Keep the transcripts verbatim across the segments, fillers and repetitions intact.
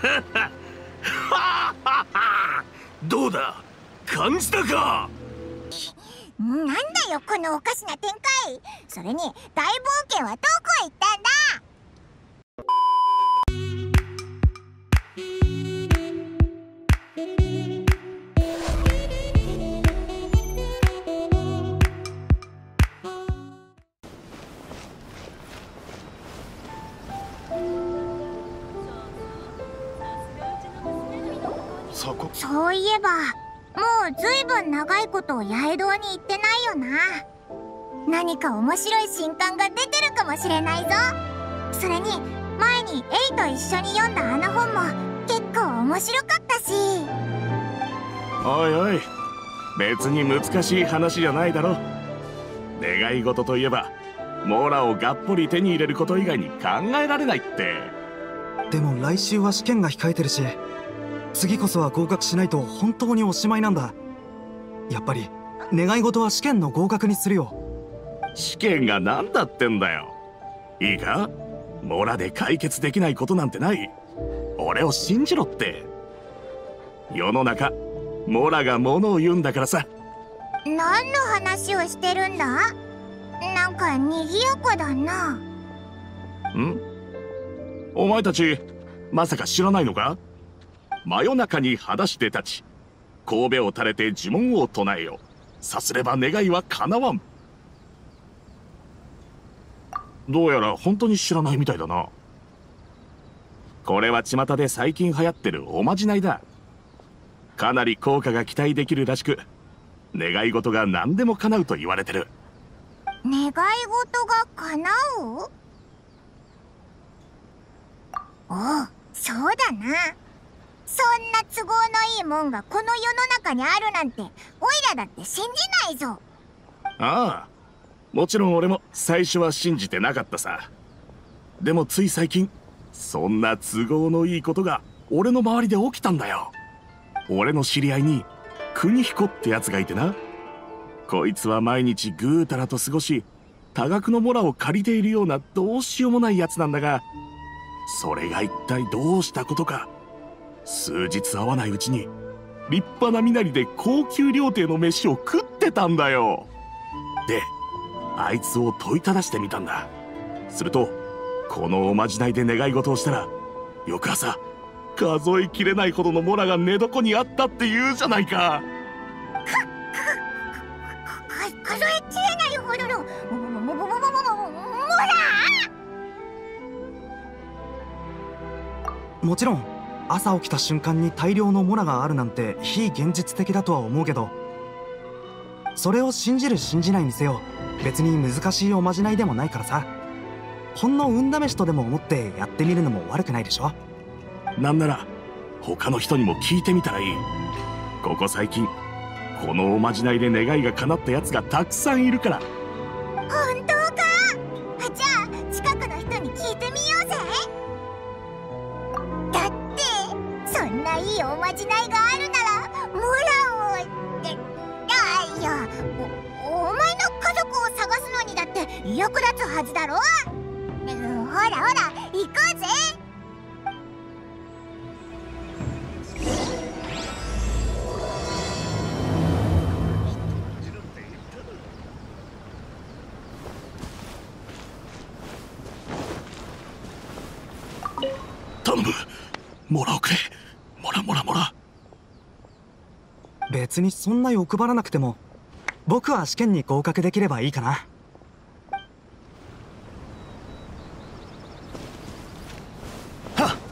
どうだ、感じたか？ なんだよこのおかしな展開。それに大冒険はどこへ行ったんだ？ そこ。 そういえばもうずいぶん長いこと八重堂に行ってないよな。何か面白い新刊が出てるかもしれないぞ。それに前にエイと一緒に読んだあの本も結構面白かったし。 おいおい、別に難しい話じゃないだろ。願い事といえばモーラをがっぽり手に入れること以外に考えられないって。 でも来週は試験が控えてるし、次こそは合格しないと本当におしまいなんだ。やっぱり願い事は試験の合格にするよ。 試験が何だってんだよ。いいか、モラで解決できないことなんてない。俺を信じろって。世の中モラがものを言うんだからさ。 何の話をしてるんだ？なんか賑やかだな。 ん？お前たちまさか知らないのか？真夜中に裸足で立ち、神戸を垂れて呪文を唱えよ。さすれば願いは叶わん。どうやら本当に知らないみたいだな。これは巷で最近流行ってるおまじないだ。かなり効果が期待できるらしく、願い事が何でも叶うと言われてる。 願い事が叶う？おう、そうだな。そんな都合のいいもんがこの世の中にあるなんてオイラだって信じないぞ。 ああ、もちろん俺も最初は信じてなかったさ。でもつい最近そんな都合のいいことが俺の周りで起きたんだよ。俺の知り合いに邦彦ってやつがいてな。こいつは毎日ぐうたらと過ごし、多額のモラを借りているようなどうしようもないやつなんだが、それが一体どうしたことか、数日会わないうちに立派な身なりで高級料亭の飯を食ってたんだよ。で、あいつを問いただしてみたんだ。するとこのおまじないで願い事をしたら、翌朝数えきれないほどのモラが寝床にあったって言うじゃないか。 数えきれないほどのモモモモモモモモラ。 もちろん朝起きた瞬間に大量のモラがあるなんて非現実的だとは思うけど、それを信じる信じないにせよ別に難しいおまじないでもないからさ、ほんの運試しとでも思ってやってみるのも悪くないでしょ。 なんなら他の人にも聞いてみたらいい。ここ最近このおまじないで願いが叶ったやつがたくさんいるから。 本当か？じゃあ近くの人に聞いてみようぜ。だってそんないいおまじないがあるならモラをってあいや お, お前の家族を探すのにだって役立つはずだろ。ほらほら行こうぜ。 頼む、モラをくれ。モラモラモラ。 別にそんな欲張らなくても僕は試験に合格できればいいかな。 はっ。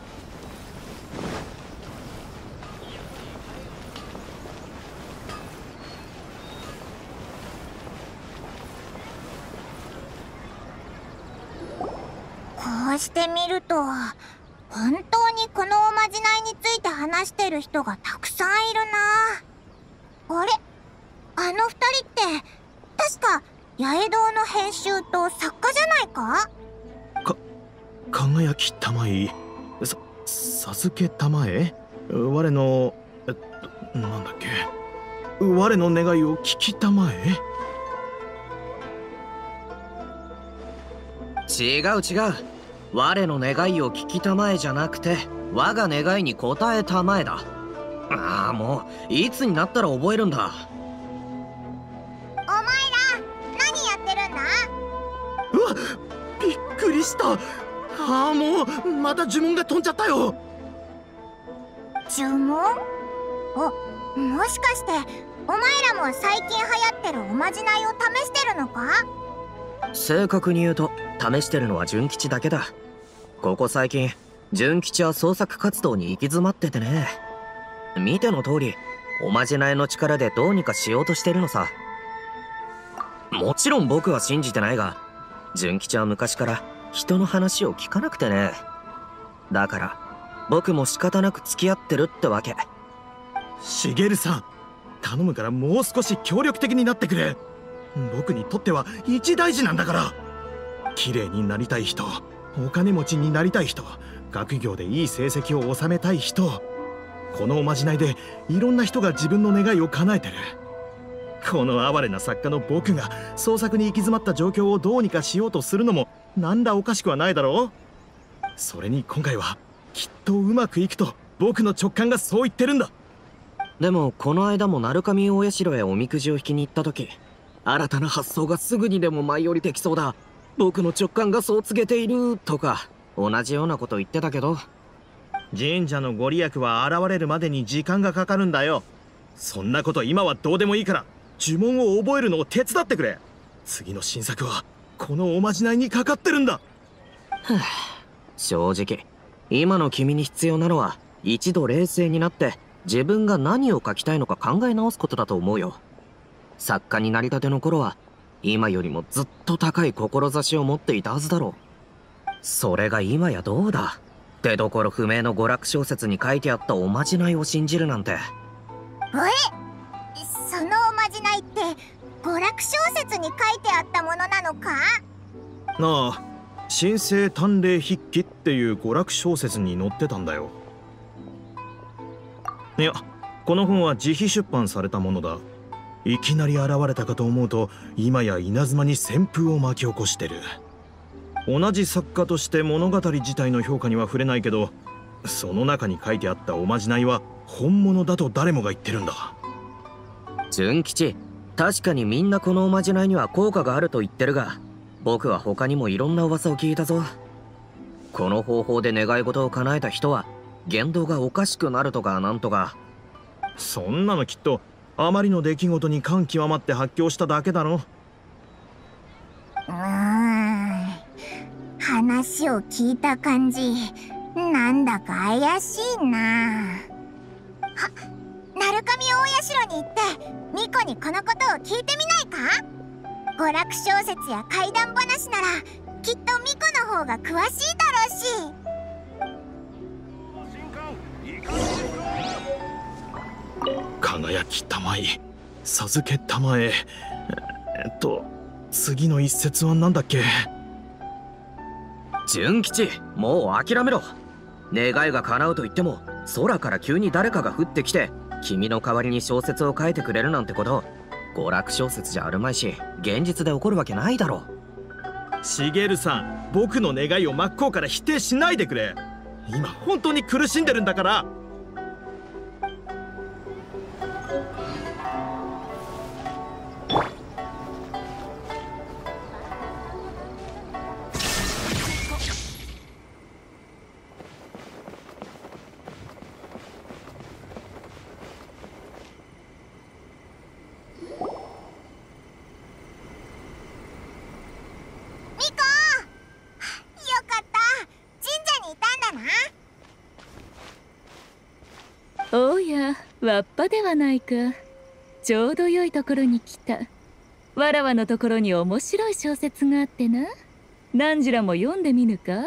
こうしてみると本当にこのおまじないについて話してる人がたくさんいるな。あれ、あの二人って確か八重堂の編集と作家じゃないか？ か輝きたまえ、さ授けたまえ、我のえなんだっけ、我の願いを聞きたまえ。 違う違う、我の願いを聞きたまえじゃなくて我が願いに応えたまえだ。ああ、もういつになったら覚えるんだ。 お前ら何やってるんだ？ うわっ、びっくりした。ああ、もうまた呪文が飛んじゃったよ。 呪文？お、もしかしてお前らも最近流行ってるおまじないを試してるのか？ 正確に言うと試してるのは純吉だけだ。ここ最近純吉は創作活動に行き詰まっててね。見ての通りおまじないの力でどうにかしようとしてるのさ。もちろん僕は信じてないが、純吉は昔から人の話を聞かなくてね。だから僕も仕方なく付き合ってるってわけ。しげるさん、頼むからもう少し協力的になってくれ。僕にとっては一大事なんだから。綺麗になりたい人、お金持ちになりたい人、学業でいい成績を収めたい人、このおまじないでいろんな人が自分の願いを叶えてる。この哀れな作家の僕が創作に行き詰まった状況をどうにかしようとするのもなんだおかしくはないだろう。それに今回はきっとうまくいくと僕の直感がそう言ってるんだ。でもこの間も鳴神大社へおみくじを引きに行った時、新たな発想がすぐにでも舞い降りてきそうだ、僕の直感がそう告げているとか同じようなこと言ってたけど、神社のご利益は現れるまでに時間がかかるんだよ。そんなこと今はどうでもいいから呪文を覚えるのを手伝ってくれ。次の新作はこのおまじないにかかってるんだ。はあ、正直今の君に必要なのは一度冷静になって自分が何を書きたいのか考え直すことだと思うよ。作家になりたての頃は今よりもずっと高い志を持っていたはずだろう。それが今やどうだ。出どころ不明の娯楽小説に書いてあったおまじないを信じるなんて。 え、そのおまじないって娯楽小説に書いてあったものなのか？ ああ、神聖探偵筆記っていう娯楽小説に載ってたんだよ。いや、この本は自費出版されたものだ。いきなり現れたかと思うと今や稲妻に旋風を巻き起こしてる。同じ作家として物語自体の評価には触れないけど、その中に書いてあったおまじないは本物だと誰もが言ってるんだ。純吉、確かにみんなこのおまじないには効果があると言ってるが、僕は他にもいろんな噂を聞いたぞ。この方法で願い事を叶えた人は言動がおかしくなるとかなんとか。そんなのきっとあまりの出来事に感極まって発狂しただけだろ。 うーん、話を聞いた感じなんだか怪しいな。は、鳴神大社に行ってミコにこのことを聞いてみないか？娯楽小説や怪談話ならきっとミコの方が詳しいだろうし。 輝きたまい、授けたまえ。えっと次の一節は何だっけ？純吉、もう諦めろ。願いが叶うと言っても空から急に誰かが降ってきて君の代わりに小説を書いてくれるなんてこと、娯楽小説じゃあるまいし現実で起こるわけないだろう。しげるさん、僕の願いを真っ向から否定しないでくれ。今本当に苦しんでるんだから。 おや、わっぱではないか。ちょうど良いところに来た。わらわのところに面白い小説があってな。何時らも読んでみぬか？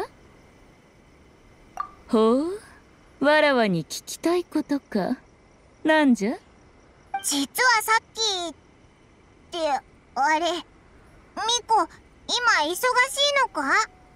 ほう、わらわに聞きたいことか。なんじゃ？ 実はさっきってあれ、ミコ今忙しいのか？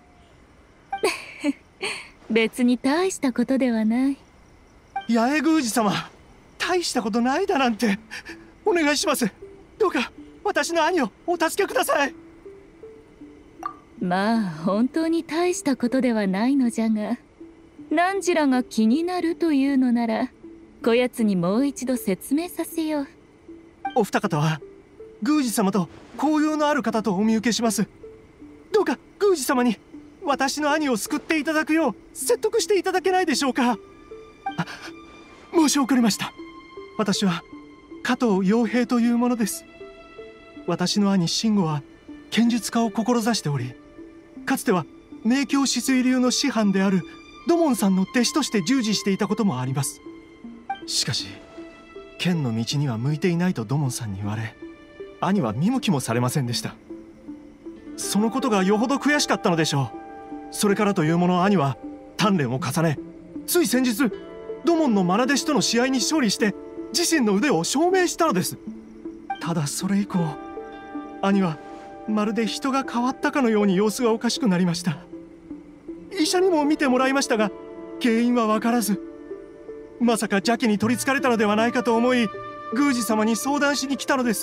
別に大したことではない。 八重宮司様、大したことないだなんて。お願いします。どうか私の兄をお助けください。 まあ本当に大したことではないのじゃが、 汝らが気になるというのならこやつにもう一度説明させよう。 お二方は宮司様と交友のある方とお見受けします。どうか宮司様に私の兄を救っていただくよう説得していただけないでしょうか。あ、申し遅れました。私は加藤陽平というものです。私の兄慎吾は剣術家を志しており、かつては明鏡止水流の師範である土門さんの弟子として従事していたこともあります。しかし剣の道には向いていないと土門さんに言われ、兄は見向きもされませんでした。そのことがよほど悔しかったのでしょう。それからというもの、兄は鍛錬を重ね、つい先日土門の愛弟子との試合に勝利して自身の腕を証明したのです。ただそれ以降、兄はまるで人が変わったかのように様子がおかしくなりました。医者にも診てもらいましたが原因は分からず、まさか邪気に取りつかれたのではないかと思い、宮司様に相談しに来たのです。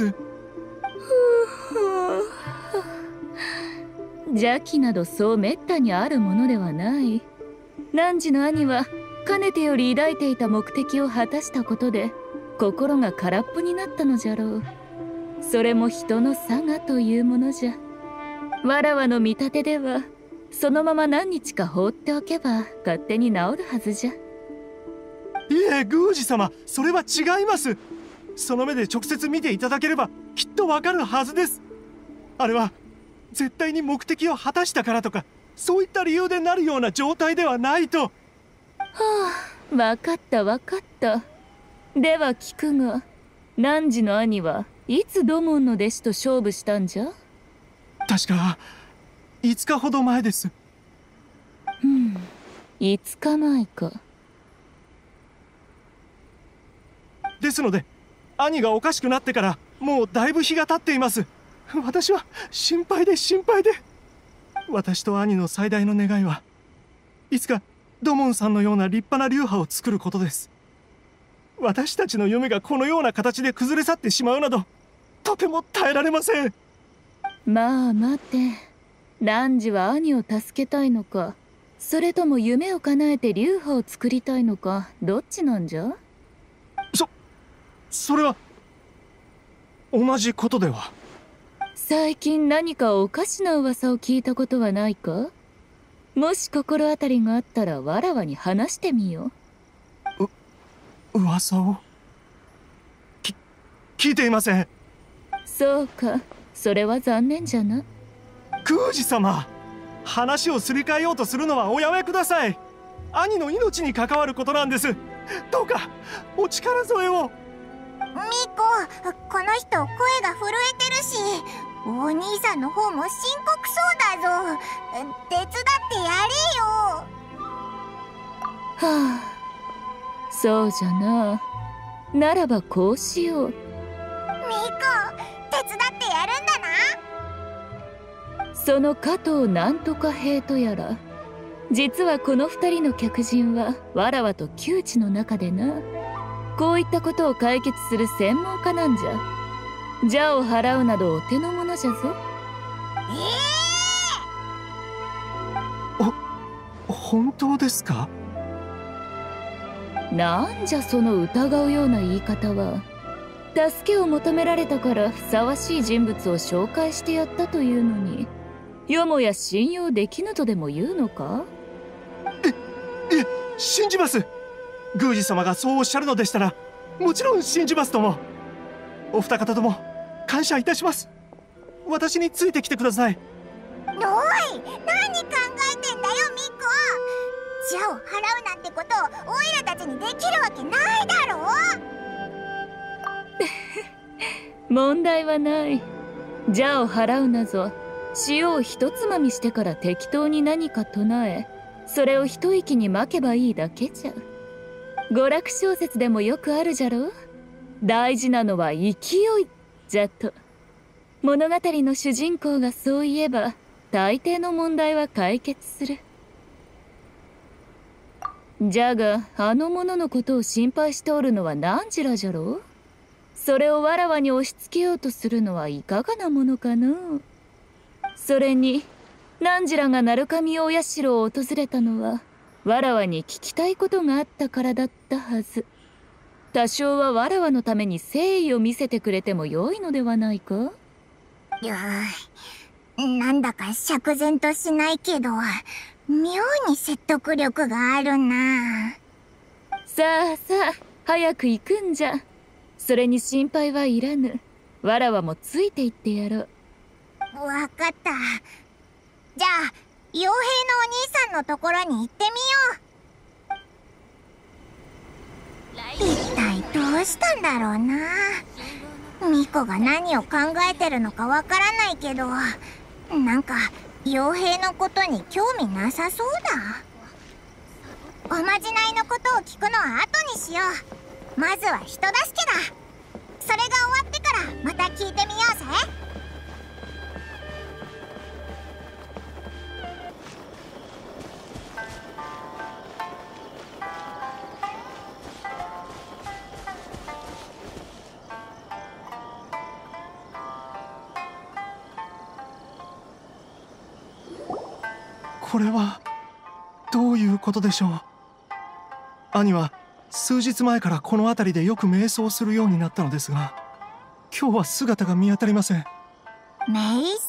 邪気などそうめったにあるものではない。汝の兄はかねてより抱いていた目的を果たしたことで心が空っぽになったのじゃろう。それも人の性というものじゃ。わらわの見立てではそのまま何日か放っておけば勝手に治るはずじゃ。 いえ宮司様、それは違います。その目で直接見ていただければきっとわかるはずです。あれは絶対に目的を果たしたからとか、そういった理由でなるような状態ではないと。はあ、分かった分かった。では聞くが、汝の兄はいつ土門の弟子と勝負したんじゃ？ 確かいつかほど前です。 うん、いつかまえか。 ですので兄がおかしくなってからもうだいぶ日が経っています。私は心配で心配で。私と兄の最大の願いはいつか土門さんのような立派な流派を作ることです。私たちの夢がこのような形で崩れ去ってしまうなどとても耐えられません。 まあ待て、汝は兄を助けたいのか、それとも夢を叶えて流派を作りたいのか、どっちなんじゃ？ そそれは同じことでは。 最近何かおかしな噂を聞いたことはないか？もし心当たりがあったらわらわに話してみよう。う噂をき聞いていません。 そうか、それは残念じゃな。 宮司様、話をすり替えようとするのはおやめください。兄の命に関わることなんです。どうかお力添えを。 ミコ、この人声が震えてるし、お兄さんの方も深刻そうだぞ。手伝ってやれよ。 はあ、そうじゃな。ならばこうしよう。ミコ、 手伝ってやるんだな。その加藤なんとか兵とやら、実はこの二人の客人はわらわと旧知の中でな、こういったことを解決する専門家なんじゃ。邪を払うなどお手の物じゃぞ。 ええー、お、本当ですか？ なんじゃその疑うような言い方は。助けを求められたからふさわしい人物を紹介してやったというのに、よもや信用できぬとでも言うのか？ え、いえ、信じます。宮司様がそうおっしゃるのでしたらもちろん信じますとも。お二方とも感謝いたします。私についてきてください。 おい、何考えてんだよミコ。邪を払うなんてことオイラたちにできるわけないだろう。問題はない。邪を払うなぞ、塩を一つまみしてから適当に何か唱え、それを一息にまけばいいだけじゃ。娯楽小説でもよくあるじゃろ。大事なのは勢いじゃと。物語の主人公がそう言えば大抵の問題は解決する。じゃがあの者のことを心配しておるのは何らじゃろう。それをわらわに押し付けようとするのはいかがなものかの。それに何らが鳴神大社を訪れたのはわらわに聞きたいことがあったからだったはず。多少はわらわのために誠意を見せてくれてもよいのではないか？ うーなんだか釈然としないけど、妙に説得力があるな。 さあさあ、早く行くんじゃ。それに心配はいらぬ。わらわもついて行ってやろう。 わかった。じゃあ傭兵のお兄さんのところに行ってみよう。一体どうしたんだろうな。ミコが何を考えてるのかわからないけど、なんか傭兵のことに興味なさそうだ。おまじないのことを聞くのは後にしよう。まずは人助けだ。それが終わってからまた聞いてみようぜ。 これはどういうことでしょう。兄は数日前からこの辺りでよく瞑想するようになったのですが、今日は姿が見当たりません。 瞑想？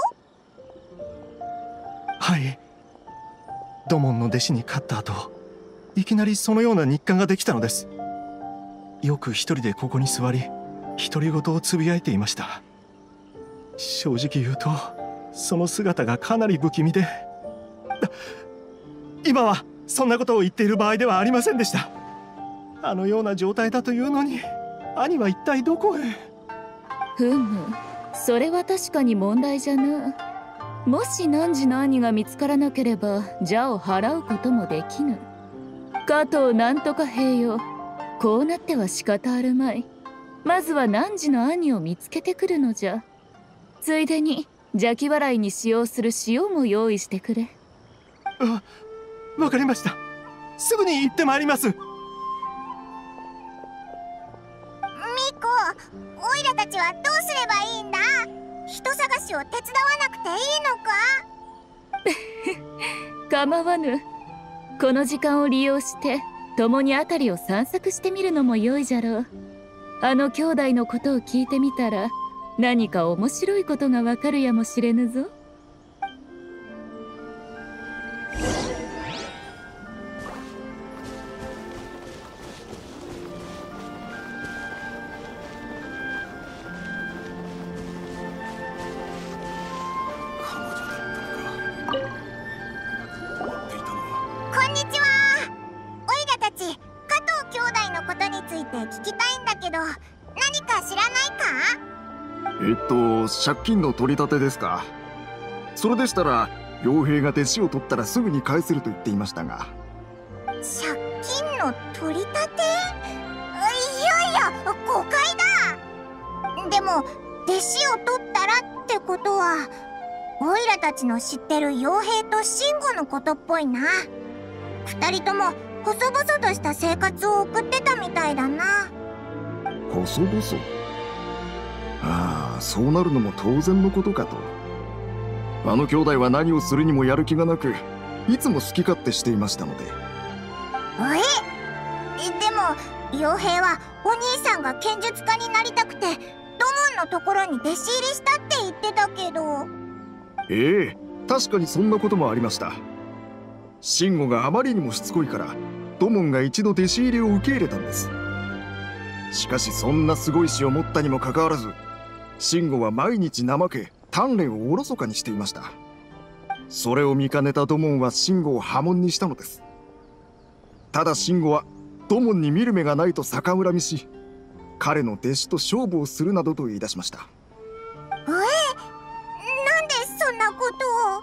はい。土門の弟子に勝った後、いきなりそのような日課ができたのです。よく一人でここに座り、独り言をつぶやいていました。正直言うと、その姿がかなり不気味で、今はそんなことを言っている場合ではありませんでした。あのような状態だというのに、兄は一体どこへ。 ふむ、それは確かに問題じゃな。もし汝の兄が見つからなければ邪を払うこともできぬ。加藤なんとか兵よ、こうなっては仕方あるまい。まずは汝の兄を見つけてくるのじゃ。ついでに邪気払いに使用する塩も用意してくれ。 あ、わかりました。すぐに行ってまいります。ミコ、オイラたちはどうすればいいんだ？人探しを手伝わなくていいのか？ 構わぬ。この時間を利用して共に辺りを散策してみるのも良いじゃろう。あの兄弟のことを聞いてみたら何か面白いことがわかるやもしれぬぞ。 えっと借金の取り立てですか。それでしたら傭兵が弟子を取ったらすぐに返せると言っていましたが。 借金の取り立て？いやいや誤解だ。でも弟子を取ったらってことはオイラたちの知ってる傭兵と慎吾のことっぽいな。二人とも細々とした生活を送ってたみたいだな。 細々？ああ、そうなるのも当然のことかと。あの兄弟は何をするにもやる気がなく、いつも好き勝手していましたので。 え？でも傭兵はお兄さんが剣術家になりたくて土門のところに弟子入りしたって言ってたけど。 ええ、確かにそんなこともありました。慎吾があまりにもしつこいから土門が一度弟子入りを受け入れたんです。しかしそんなすごい死を持ったにもかかわらず、慎吾は毎日怠け鍛錬をおろそかにしていました。それを見かねた土門は慎吾を破門にしたのです。ただ慎吾は土門に見る目がないと逆恨みし、彼の弟子と勝負をするなどと言い出しました。 え？なんでそんなこと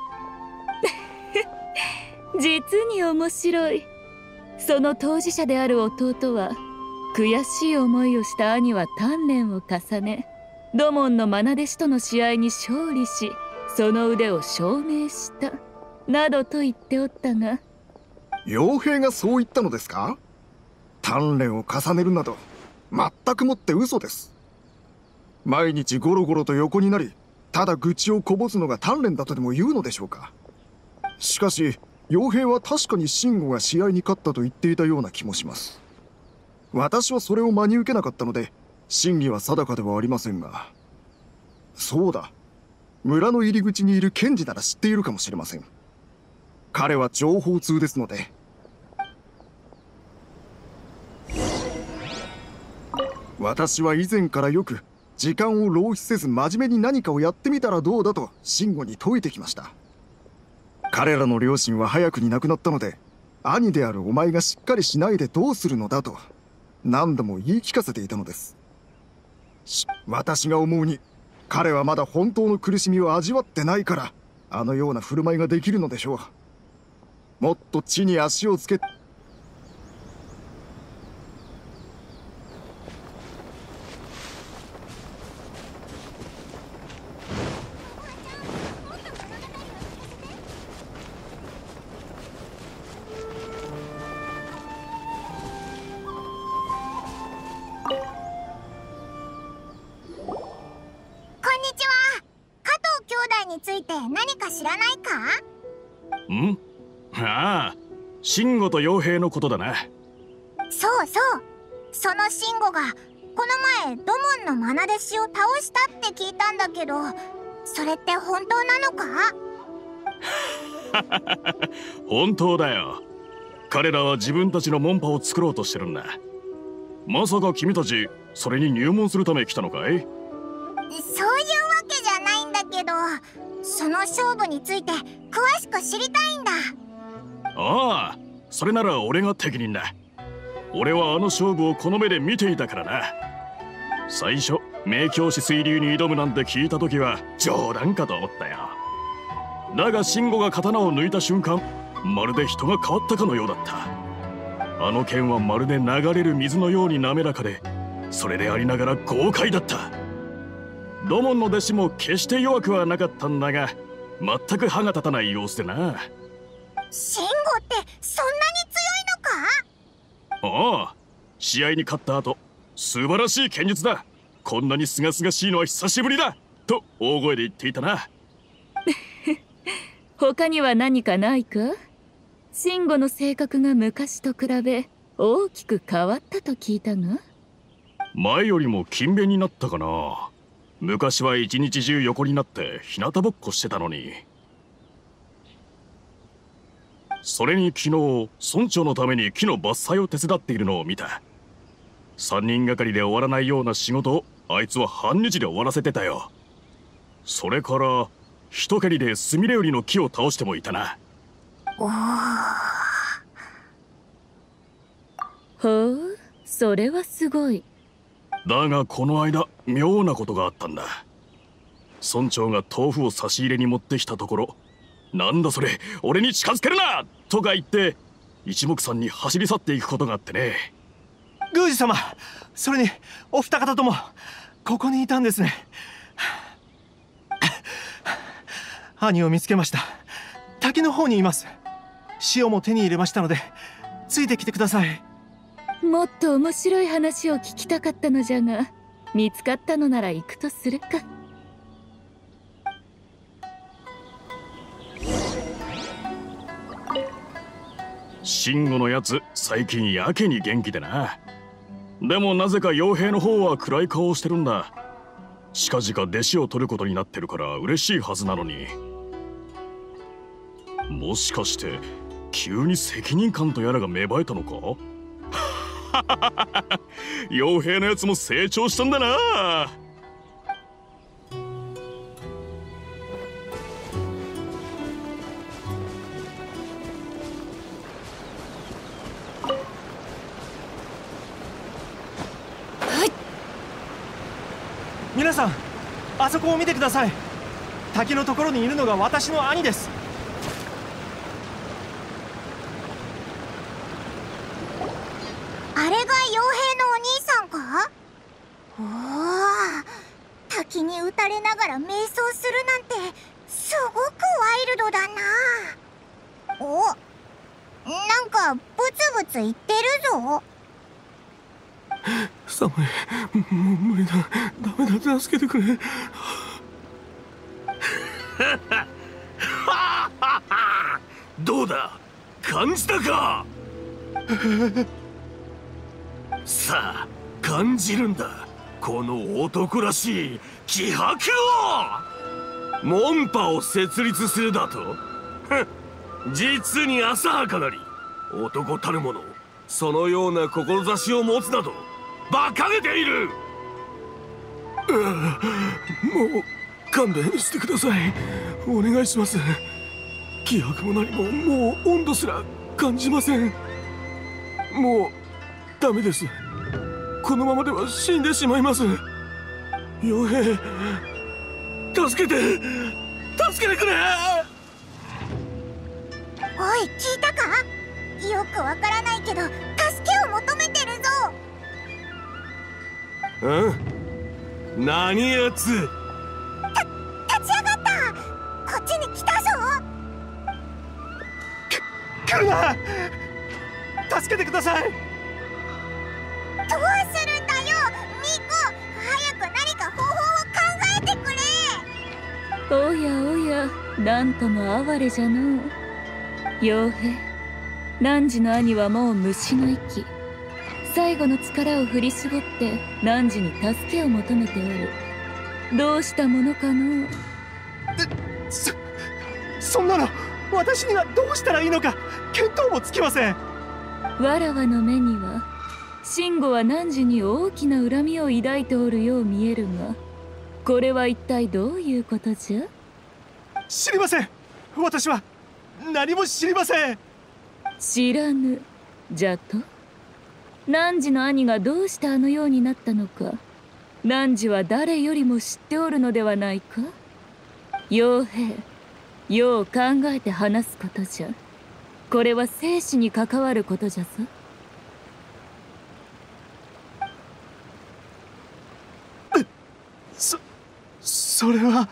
を？ 実に面白い。その当事者である弟は悔しい思いをした兄は鍛錬を重ね、土門の愛弟子との試合に勝利し、その腕を証明したなどと言っておったが。 傭兵がそう言ったのですか？鍛錬を重ねるなど全くもって嘘です。毎日ゴロゴロと横になり、ただ愚痴をこぼすのが鍛錬だとでも言うのでしょうか。しかし傭兵は確かにシンゴが試合に勝ったと言っていたような気もします。私はそれを真に受けなかったので真偽は定かではありませんが、そうだ、村の入り口にいる検事なら知っているかもしれません。彼は情報通ですので。私は以前からよく時間を浪費せず真面目に何かをやってみたらどうだと慎吾に説いてきました。彼らの両親は早くに亡くなったので、兄であるお前がしっかりしないでどうするのだと何度も言い聞かせていたのです。私が思うに彼はまだ本当の苦しみを味わってないからあのような振る舞いができるのでしょう。もっと地に足をつけ。 について何か知らないか？ ん？ああ、慎吾と傭兵のことだな。 そうそう、その慎吾がこの前土門の愛弟子を倒したって聞いたんだけど、それって本当なのか？ 本当だよ。彼らは自分たちの門派を作ろうとしてるんだ。まさか君たちそれに入門するため来たのかい？ そういうわけじゃないんだけど、その勝負について詳しく知りたいんだ。 ああ、それなら俺が適任だ。俺はあの勝負をこの目で見ていたからな。最初明鏡止水流に挑むなんて聞いた時は冗談かと思ったよ。だが慎吾が刀を抜いた瞬間、まるで人が変わったかのようだった。あの剣はまるで流れる水のように滑らかで、それでありながら豪快だった。土門の弟子も決して弱くはなかったんだが、全く歯が立たない様子でな。 慎吾ってそんなに強いのか？ ああ、試合に勝った後、素晴らしい剣術だ、こんなに清々しいのは久しぶりだと大声で言っていたな。 他には何かないか？慎吾の性格が昔と比べ大きく変わったと聞いたが。 前よりも勤勉になったかな。昔は一日中横になって日向ぼっこしてたのに。それに昨日村長のために木の伐採を手伝っているのを見た。三人がかりで終わらないような仕事をあいつは半日で終わらせてたよ。それから一蹴りでスミレウリの木を倒してもいたな。 おほう、それはすごい。 だがこの間妙なことがあったんだ。村長が豆腐を差し入れに持ってきたところ、なんだそれ、俺に近づけるなとか言って一目散に走り去っていくことがあってね。 宮司様、それにお二方ともここにいたんですね。兄を見つけました。滝の方にいます。塩も手に入れましたのでついてきてください。 もっと面白い話を聞きたかったのじゃが、見つかったのなら行くとするか。 慎吾のやつ最近やけに元気でな。でもなぜか傭兵の方は暗い顔をしてるんだ。近々弟子を取ることになってるから嬉しいはずなのに。もしかして急に責任感とやらが芽生えたのか？傭兵のやつも成長したんだな。 皆さん、あそこを見てください。滝のところにいるのが私の兄です。 あれが傭兵のお兄さんか？おお、滝に打たれながら瞑想するなんてすごくワイルドだな。お、なんかブツブツ言ってるぞ。 寒い、もう無理だ、ダメだ、助けてくれ。 どうだ、 感じたか？さあ感じるんだ、この男らしい気迫を。門派を設立するだと実に浅はかなり。男たる者、そのような志を持つなど馬鹿げている。ううもう勘弁してください、お願いします。気迫も何ももう温度すら感じません。もうダメです、このままでは死んでしまいます。傭兵、助けて助けてくれ。 おい、聞いたか？よくわからないけど助けを求めてるぞ。 うん？何やつ？ た立ち上がった。こっちに来たぞ。 来るな、助けてください。 どうするんだよミコ、早く何か方法を考えてくれ。 おやおや、なんとも哀れじゃのう。傭兵、汝の兄はもう虫の息。最後の力を振り絞って汝に助けを求めておる。どうしたものかのう。 そそんなの私にはどうしたらいいのか見当もつきません。 わらわの目には慎吾は汝に大きな恨みを抱いておるよう見えるが、これは一体どういうことじゃ？ 知りません、私は何も知りません。 知らぬじゃと？汝の兄がどうしてあのようになったのか、汝は誰よりも知っておるのではないか？傭兵、よう考えて話すことじゃ。これは生死に関わることじゃぞ。 そそれは。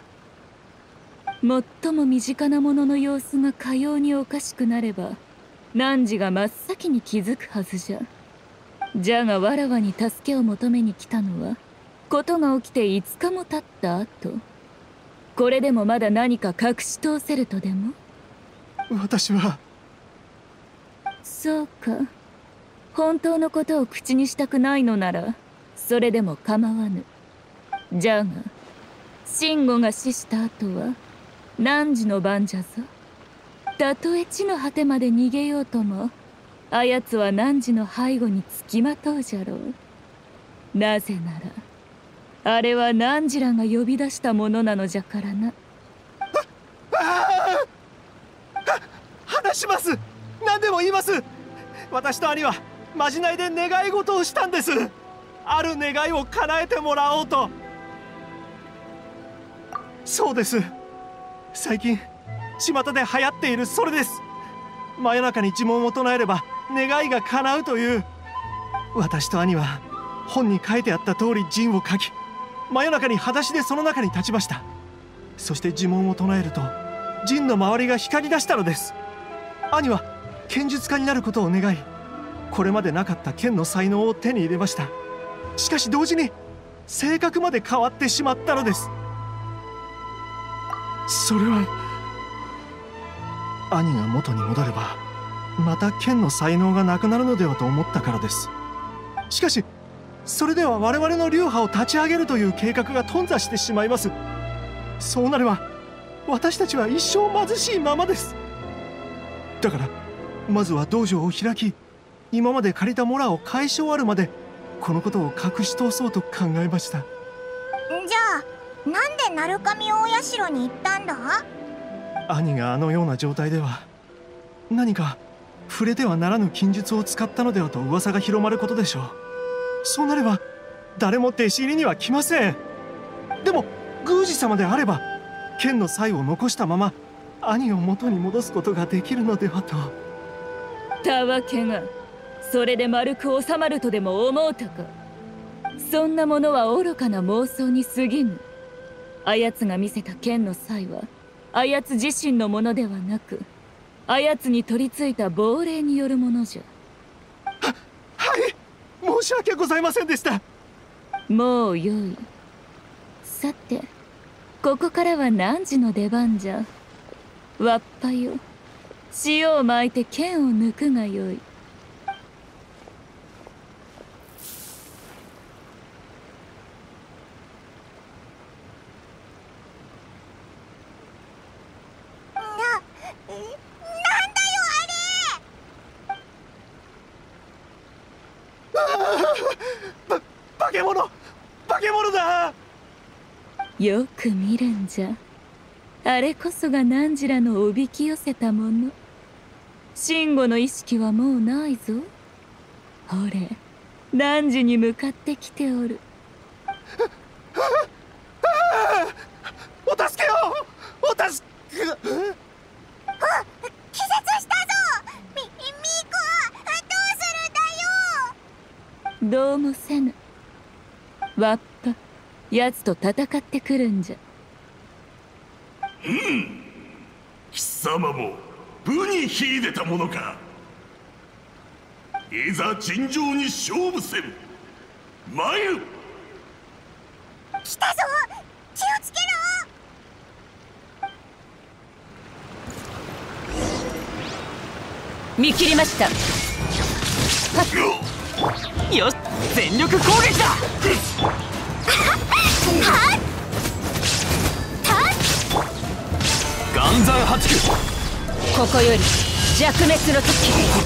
最も身近なものの様子がかようにおかしくなれば汝が真っ先に気づくはずじゃ。じゃがわらわに助けを求めに来たのはことが起きていつかも経った後。これでもまだ何か隠し通せるとでも？ 私は。 そうか、本当のことを口にしたくないのならそれでも構わぬ。じゃが慎吾が死した後は汝の番じゃぞ。たとえ地の果てまで逃げようともあやつは汝の背後につきまとうじゃろう。なぜならあれは汝らが呼び出したものなのじゃからな。 話します、何でも言います。私と兄はまじないで願い事をしたんです。ある願いを叶えてもらおうと。そうです、最近巷で流行っているそれです。真夜中に呪文を唱えれば願いが叶うという。私と兄は本に書いてあった通り陣を書き、真夜中に裸足でその中に立ちました。そして呪文を唱えると陣の周りが光り出したのです。兄は剣術家になることを願い、これまでなかった剣の才能を手に入れました。しかし同時に性格まで変わってしまったのです。それは兄が元に戻ればまた剣の才能がなくなるのではと思ったからです。しかしそれでは我々の流派を立ち上げるという計画が頓挫してしまいます。そうなれば私たちは一生貧しいままです。だからまずは道場を開き、今まで借りたモラを返し終わるまでこのことを隠し通そうと考えました。 じゃあなんで鳴神大社に行ったんだ？ 兄があのような状態では何か触れてはならぬ禁術を使ったのではと噂が広まることでしょう。そうなれば誰も弟子入りには来ません。でも宮司様であれば剣の才を残したまま兄を元に戻すことができるのではと。 たわけがそれで丸く収まるとでも思うたか。そんなものは愚かな妄想に過ぎぬ。あやつが見せた剣の才はあやつ自身のものではなく、あやつに取り付いた亡霊によるものじゃ。 は、はい、申し訳ございませんでした。 もうよい。さてここからは汝の出番じゃ。わっぱよ、 塩をまいて剣を抜くがよい。 化け物化け物だ。 よく見るんじゃ。あれこそが汝らのおびき寄せたもの。慎吾の意識はもうないぞ。ほれ、汝に向かってきておる。 お助けをお助け。 気絶したぞ。み、みーこ、どうするんだよ。 どうもせぬ。わっぱ、奴と戦ってくるんじゃ。 うん、貴様も武に秀でたものか。いざ尋常に勝負せん。参る。 来たぞ。気をつけろ。 見切りました。 よし、全力攻撃だ。岩山八九。 ここより弱滅の時。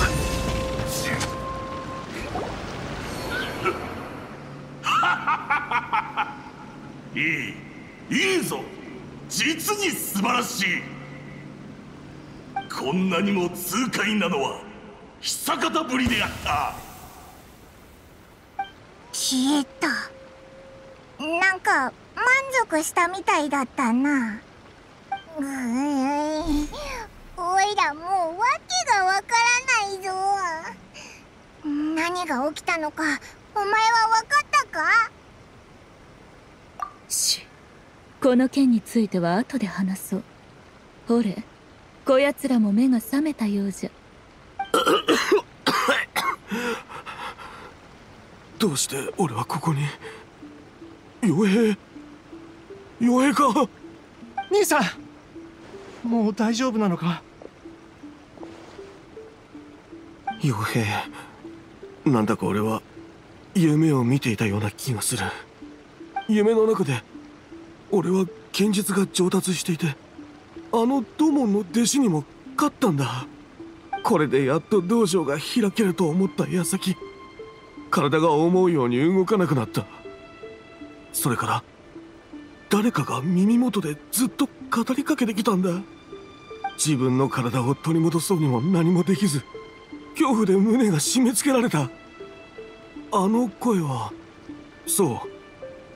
いい、いいぞ。実に素晴らしい。こんなにも痛快なのは久方ぶりであった。 消えた。なんか満足したみたいだったな。うーい、おいらもうわけがわからないぞ。何が起きたのかお前はわかったか？ し、この件については後で話そう。ほれ、こやつらも目が覚めたようじゃ。 どうして俺はここに。傭兵傭兵か。兄さん、もう大丈夫なのか。傭兵、なんだか俺は夢を見ていたような気がする。夢の中で俺は剣術が上達していて、あの土門の弟子にも勝ったんだ。これでやっと道場が開けると思った矢先、体が思うように動かなくなった。それから誰かが耳元でずっと語りかけてきたんだ。自分の体を取り戻そうにも何もできず、恐怖で胸が締め付けられた。あの声は、そう、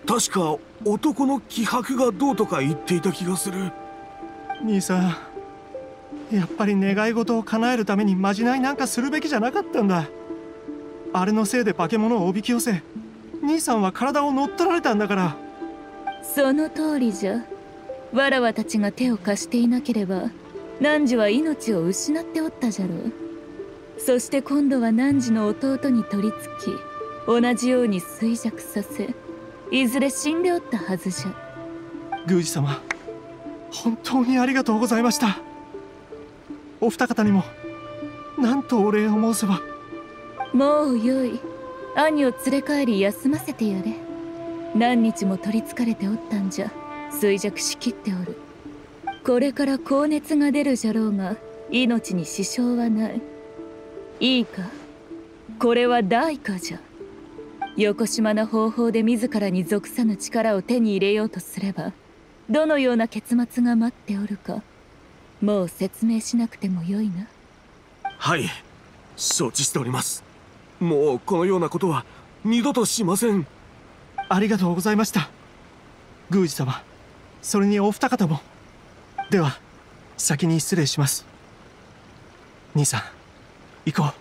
確か男の気迫がどうとか言っていた気がする。兄さん、やっぱり願い事を叶えるためにまじないなんかするべきじゃなかったんだ。あれのせいで化け物をおびき寄せ、兄さんは体を乗っ取られたんだから。 その通りじゃ。わらわたちが手を貸していなければ汝は命を失っておったじゃろう。そして今度は汝の弟に取り付き、同じように衰弱させ、いずれ死んでおったはずじゃ。 宮司様、本当にありがとうございました。お二方にも何とお礼を申せば。 もうよい。兄を連れ帰り休ませてやれ。何日も取りつかれておったんじゃ。衰弱しきっておる。これから高熱が出るじゃろうが、命に支障はない。いいか、これは代価じゃ。よこしまな方法で自らに属さぬ力を手に入れようとすれば、どのような結末が待っておるか、もう説明しなくてもよいな。 はい、承知しております。もうこのようなことは二度としません。ありがとうございました、宮司様。それにお二方も。では先に失礼します。兄さん、行こ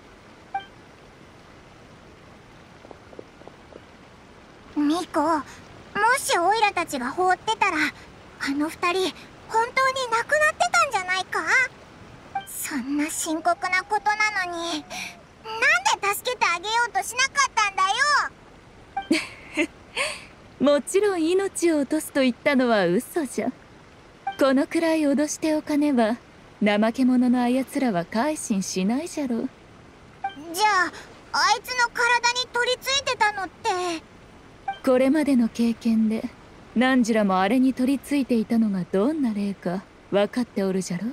う。ミコ、もしオイラたちが放ってたら、あの二人本当に亡くなってたんじゃないか？そんな深刻なことなのに、なんで助けてあげようとしなかったんだよ。 もちろん命を落とすと言ったのは嘘じゃ。このくらい脅しておかねば怠け者のあやつらは改心しないじゃろ。 じゃああいつの体に取り付いてたのって。 これまでの経験でナンジュラもあれに取り付いていたのがどんな霊か分かっておるじゃろ。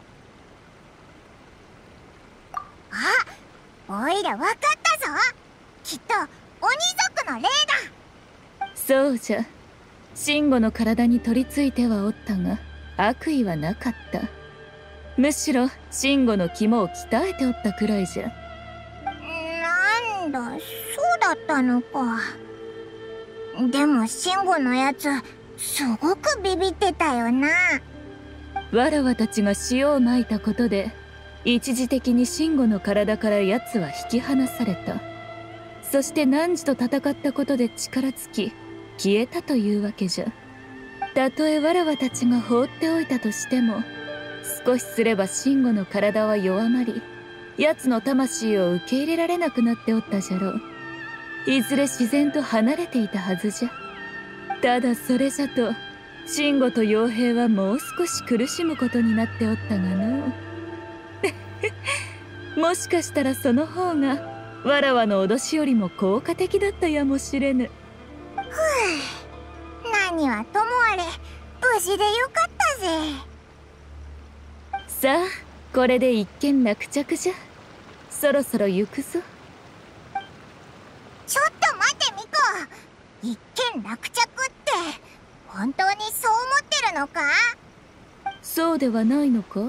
あ、おいら分かったぞ。きっと鬼族の霊だ。 そうじゃ。シンゴの体に取り付いてはおったが悪意はなかった。むしろシンゴの肝を鍛えておったくらいじゃ。 なんだ、そうだったのか。でもシンゴのやつすごくビビってたよな。 わらわたちが塩をまいたことで一時的にシンゴの体から奴は引き離された。そして汝と戦ったことで力尽き消えたというわけじゃ。たとえわらわたちが放っておいたとしても少しすればシンゴの体は弱まり奴の魂を受け入れられなくなっておったじゃろう。いずれ自然と離れていたはずじゃ。ただそれじゃとシンゴと傭兵はもう少し苦しむことになっておったがのもしかしたらその方がわらわの脅しよりも効果的だったやもしれぬ。 ふう、何はともあれ無事でよかったぜ。 さあこれで一件落着じゃ。そろそろ行くぞ。 ちょっと待てミコ、一件落着って本当にそう思ってるのか？ そうではないのか？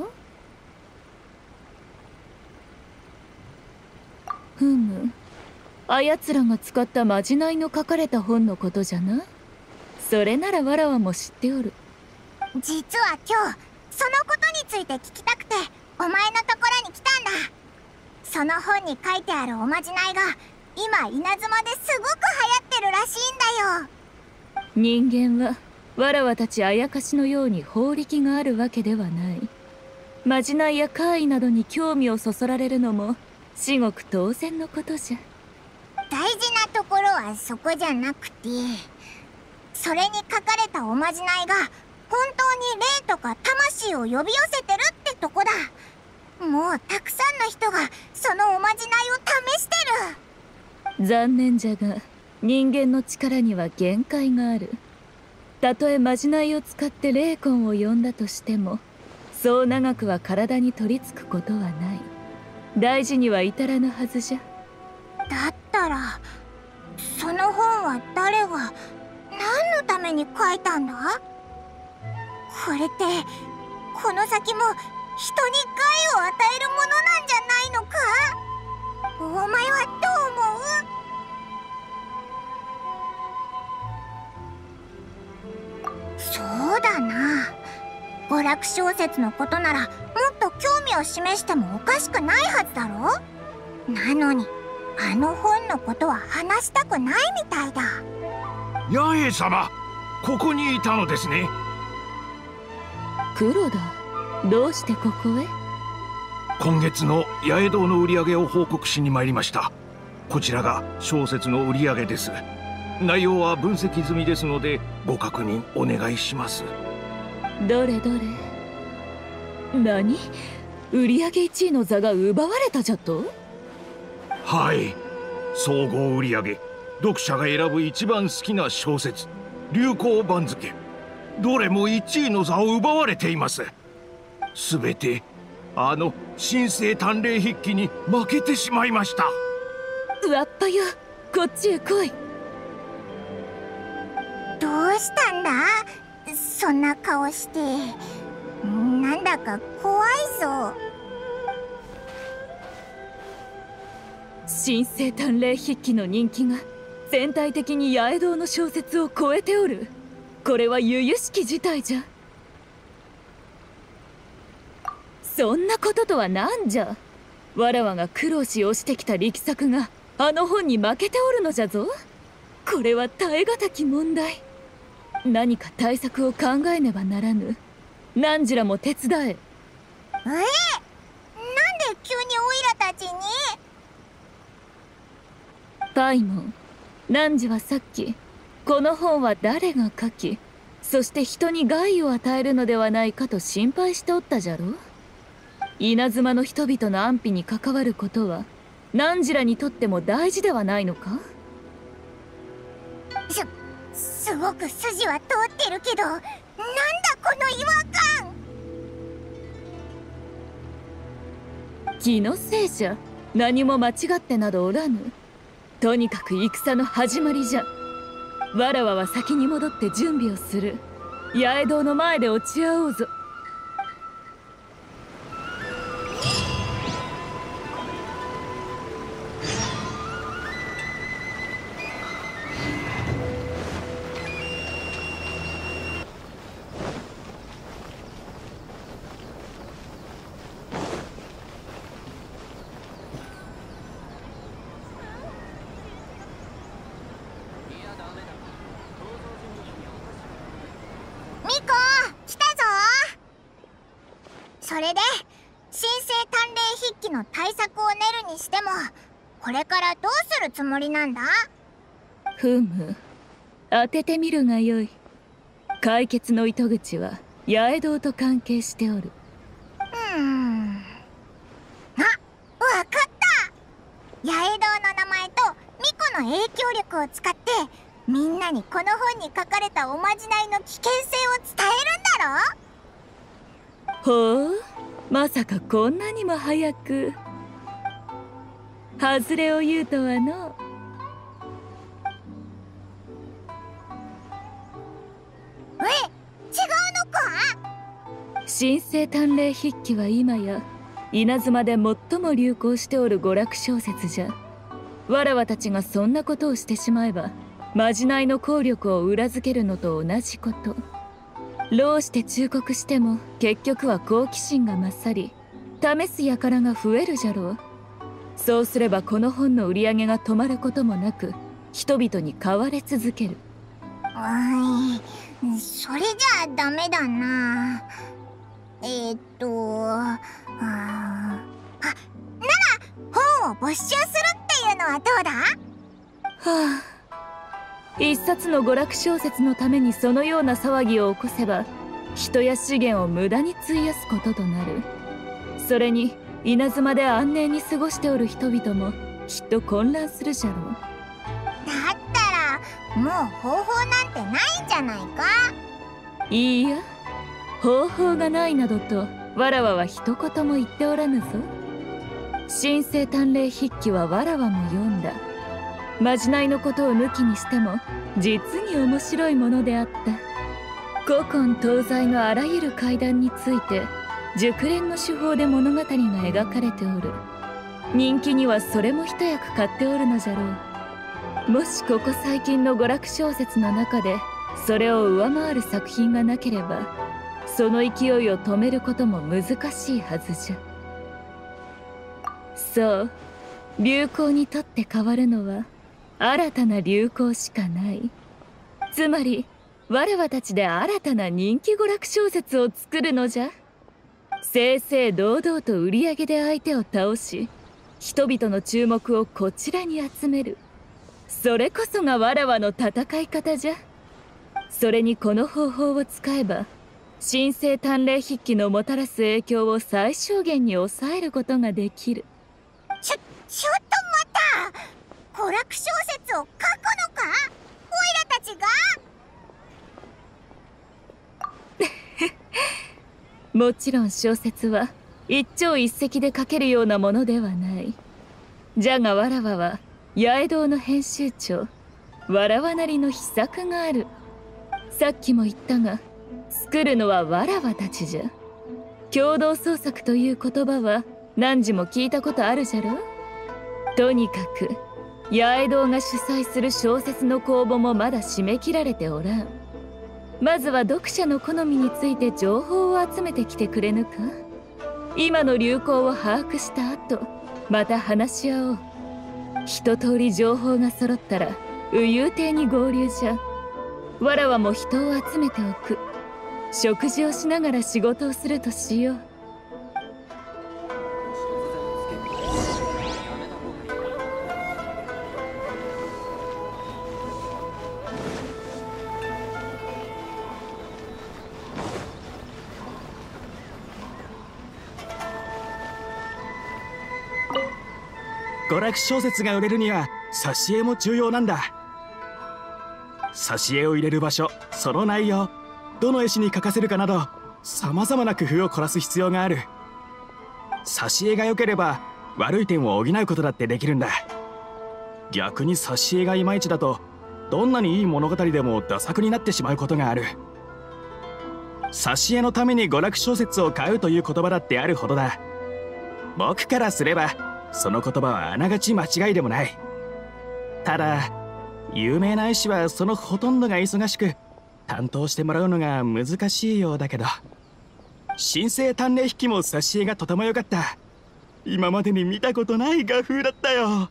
ふむ、あやつらが使ったまじないの書かれた本のことじゃな。それならわらわも知っておる。 実は今日そのことについて聞きたくてお前のところに来たんだ。その本に書いてあるおまじないが今稲妻ですごく流行ってるらしいんだよ。 人間はわらわたちあやかしのように法力があるわけではない。まじないや怪異などに興味をそそられるのも至極当然のことじゃ。 大事なところはそこじゃなくて、それに書かれたおまじないが本当に霊とか魂を呼び寄せてるってとこだ。もうたくさんの人がそのおまじないを試してる。 残念じゃが人間の力には限界がある。たとえまじないを使って霊魂を呼んだとしてもそう長くは体に取り付くことはない。大事には至らぬはずじゃ。 だったらその本は誰が何のために書いたんだ？これってこの先も人に害を与えるものなんじゃないのか？お前はどう思う？そうだな、娯楽小説のことならもっと興味を示してもおかしくないはずだろ。なのにあの本のことは話したくないみたいだ。 八重様、ここにいたのですね。 黒田、どうしてここへ？ 今月の八重堂の売り上げを報告しに参りました。こちらが小説の売り上げです。内容は分析済みですのでご確認お願いします。 どれどれ。何？売り上げいちいの座が奪われたじゃと？ はい、総合売り上げ、読者が選ぶ一番好きな小説、流行番付、どれもいちいの座を奪われています。すべてあの新生探偵筆記に負けてしまいました。 わっぱよ、こっちへ来い。 どうしたんだ、そんな顔して。なんだか怖いぞ。 新生探偵筆記の人気が全体的に八重堂の小説を超えておる。これは由々しき事態じゃ。そんなこととは何じゃ。わらわが苦労し押してきた力作があの本に負けておるのじゃぞ。これは耐え難き問題。何か対策を考えねばならぬ。何らも手伝え。 ええ、なんで急にオイラたちに？ パイモン、汝はさっきこの本は誰が書き、そして人に害を与えるのではないかと心配しておったじゃろ。 稲妻の人々の安否に関わることは汝らにとっても大事ではないのか？ す、すごく筋は通ってるけど、なんだこの違和感。 気のせいじゃ。何も間違ってなどおらぬ。とにかく戦の始まりじゃ。わらわは先に戻って準備をする。八重堂の前で落ち合おうぞ。 それで神聖鍛錬筆記の対策を練るにしても、これからどうするつもりなんだ？ ふむ、当ててみるがよい。解決の糸口は八重堂と関係しておる。 うーん、あ、わかった。八重堂の名前と巫女の影響力を使って、みんなにこの本に書かれたおまじないの危険性を伝えるんだろ？ ほう、まさかこんなにも早く。外れを言うとはの。 え、違うのか？ 神聖鍛錬筆記は今や稲妻で最も流行しておる娯楽小説じゃ。わらわたちがそんなことをしてしまえば、まじないの効力を裏付けるのと同じこと。労して忠告しても結局は好奇心が勝り、試す輩が増えるじゃろう。そうすればこの本の売り上げが止まることもなく、人々に買われ続ける。 うい、それじゃあダメだな。えー、っとああ、なら本を没収するっていうのはどうだ？ はあ、一冊の娯楽小説のためにそのような騒ぎを起こせば、人や資源を無駄に費やすこととなる。それに稲妻で安寧に過ごしておる人々もきっと混乱するじゃろう。 だったらもう方法なんてないんじゃないか？ いいや、方法がないなどとわらわは一言も言っておらぬぞ。神聖鍛錬筆記はわらわも読んだ。まじないのことを抜きにしても実に面白いものであった。古今東西のあらゆる怪談について熟練の手法で物語が描かれておる。人気にはそれも一役買っておるのじゃろう。もしここ最近の娯楽小説の中でそれを上回る作品がなければ、その勢いを止めることも難しいはずじゃ。そう、流行にとって変わるのは新たな流行しかない。つまり我々たちで新たな人気娯楽小説を作るのじゃ。正々堂々と売り上げで相手を倒し、人々の注目をこちらに集める。それこそがわらわの戦い方じゃ。それにこの方法を使えば、神聖鍛錬筆記のもたらす影響を最小限に抑えることができる。 ちょ、ちょっと待った。娯楽小説を書くのか？オイラたちが？ もちろん小説は一朝一夕で書けるようなものではない。じゃがわらわは八重堂の編集長、わらわなりの秘策がある。さっきも言ったが、作るのはわらわたちじゃ。共同創作という言葉は何時も聞いたことあるじゃろ。とにかく八重堂が主催する小説の公募もまだ締め切られておらん。まずは読者の好みについて情報を集めてきてくれぬか。今の流行を把握した後、また話し合おう。一通り情報が揃ったら右遊亭に合流じゃ。わらわも人を集めておく。食事をしながら仕事をするとしよう。 娯楽小説が売れるには挿絵も重要なんだ。挿絵を入れる場所、その内容、どの絵師に描かせるかなど様々な工夫を凝らす必要がある。挿絵が良ければ悪い点を補うことだってできるんだ。逆に挿絵がいまいちだとどんなにいい物語でもダ作になってしまうことがある。挿絵のために娯楽小説を買うという言葉だってあるほどだ。僕からすればその言葉はあながち間違いでもない。ただ有名な絵師はそのほとんどが忙しく担当してもらうのが難しいようだけど、新生鍛錬筆記も挿絵がとても良かった。今までに見たことない画風だったよ。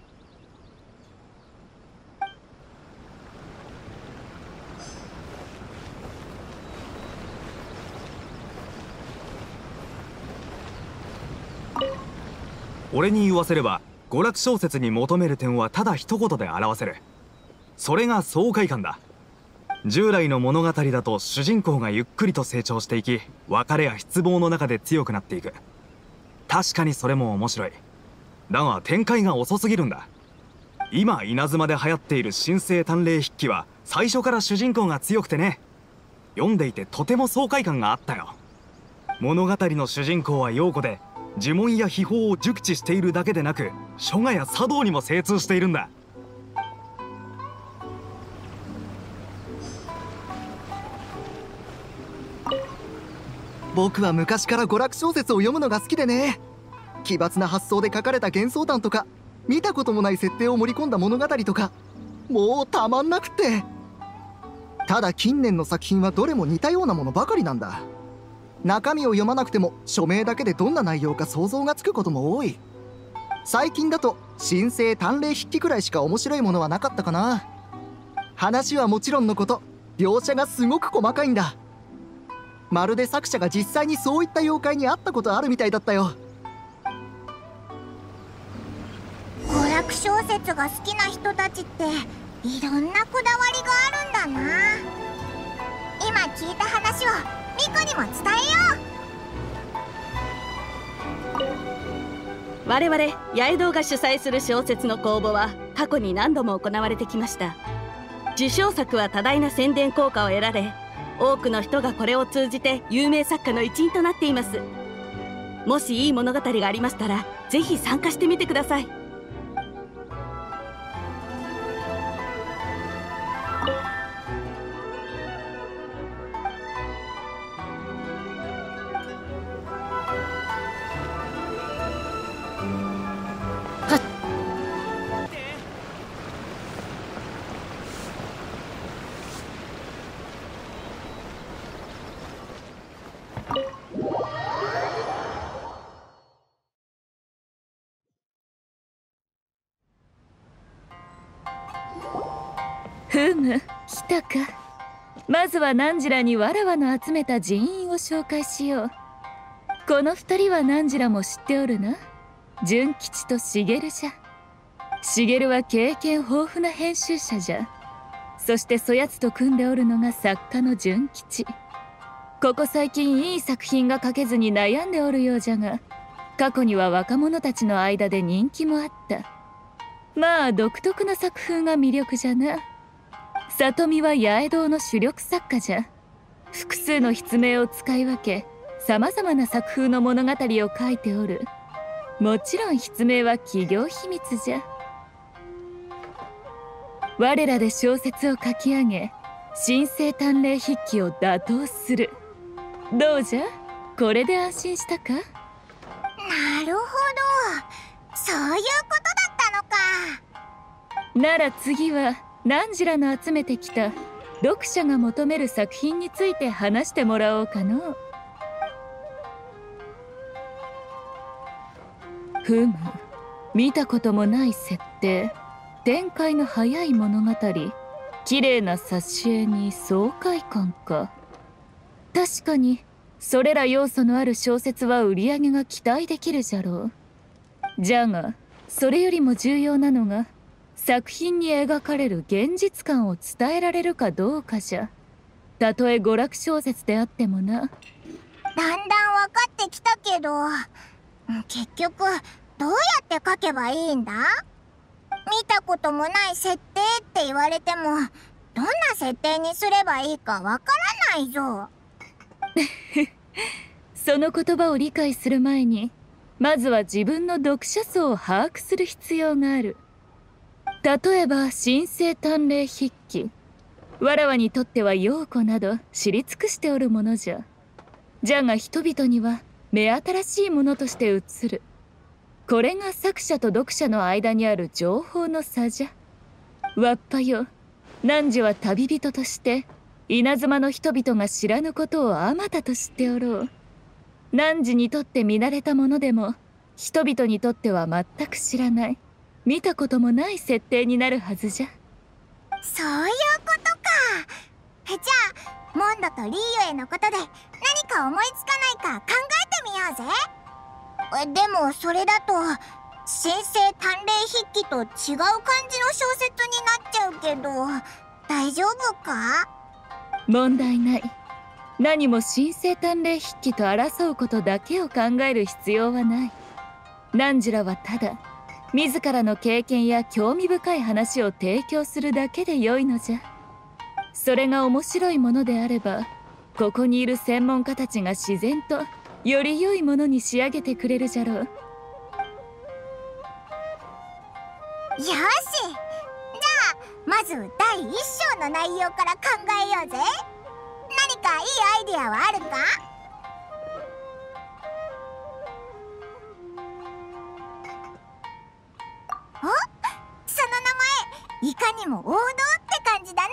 俺に言わせれば娯楽小説に求める点はただ一言で表せる。それが爽快感だ。従来の物語だと主人公がゆっくりと成長していき、別れや失望の中で強くなっていく。確かにそれも面白い。だが展開が遅すぎるんだ。今稲妻で流行っている新生鍛錬筆記は最初から主人公が強くてね、読んでいてとても爽快感があったよ。物語の主人公は陽子で、呪文や秘宝を熟知しているだけでなく書画や茶道にも精通しているんだ。 僕は昔から娯楽小説を読むのが好きでね、奇抜な発想で書かれた幻想談とか、見たこともない設定を盛り込んだ物語とか、もうたまんなくって。ただ近年の作品はどれも似たようなものばかりなんだ。中身を読まなくても署名だけでどんな内容か想像がつくことも多い。最近だと新生鍛錬筆記くらいしか面白いものはなかったかな。話はもちろんのこと、描写がすごく細かいんだ。まるで作者が実際にそういった妖怪に会ったことあるみたいだったよ。 娯楽小説が好きな人たちっていろんなこだわりがあるんだな。今聞いた話をミコにも伝えよう。我々八重堂が主催する小説の公募は過去に何度も行われてきました。受賞作は多大な宣伝効果を得られ、多くの人がこれを通じて有名作家の一員となっています。もしいい物語がありましたらぜひ参加してみてください。 ふむ、来たか。まずは汝らにわらわの集めた人員を紹介しよう。この二人は汝らも知っておるな。純吉と茂じゃ。茂は経験豊富な編集者じゃ。そしてそやつと組んでおるのが作家の純吉。ここ最近いい作品が書けずに悩んでおるようじゃが、過去には若者たちの間で人気もあった。まあ独特な作風が魅力じゃな。里見は八重堂の主力作家じゃ。複数の筆名を使い分け、さまざまな作風の物語を書いておる。もちろん筆名は企業秘密じゃ。我らで小説を書き上げ、新生鍛錬筆記を打倒する。どうじゃ、これで安心したか。 なるほど、そういうことだったのか。 なら次は汝らの集めてきた読者が求める作品について話してもらおうかの。ふむ、見たこともない設定、展開の早い物語、綺麗な挿絵に爽快感か。確かにそれら要素のある小説は売り上げが期待できるじゃろう。じゃがそれよりも重要なのが作品に描かれる現実感を伝えられるかどうかじゃ。たとえ娯楽小説であってもな。 だんだん分かってきたけど、結局どうやって書けばいいんだ？見たこともない設定って言われても、どんな設定にすればいいかわからないぞ。 その言葉を理解する前に、まずは自分の読者層を把握する必要がある。例えば神聖探麗筆記、わらわにとっては陽子など知り尽くしておるものじゃ。じゃが人々には目新しいものとして映る。これが作者と読者の間にある情報の差じゃ。わっぱよ、汝は旅人として稲妻の人々が知らぬことをあまたと知っておろう。汝にとって見慣れたものでも、人々にとっては全く知らない、見たこともない設定になるはずじゃ。 そういうことか。じゃあモンドとリーユへのことで何か思いつかないか考えてみようぜ。でもそれだと神聖探麗筆記と違う感じの小説になっちゃうけど、大丈夫か？ 問題ない。何も神聖探麗筆記と争うことだけを考える必要はない。汝らはただ自らの経験や興味深い話を提供するだけでよいのじゃ。それが面白いものであれば、ここにいる専門家たちが自然とより良いものに仕上げてくれるじゃろう。 よし、じゃあまずだいいっ章の内容から考えようぜ。何かいいアイデアはあるか？お、その名前いかにも王道って感じだな。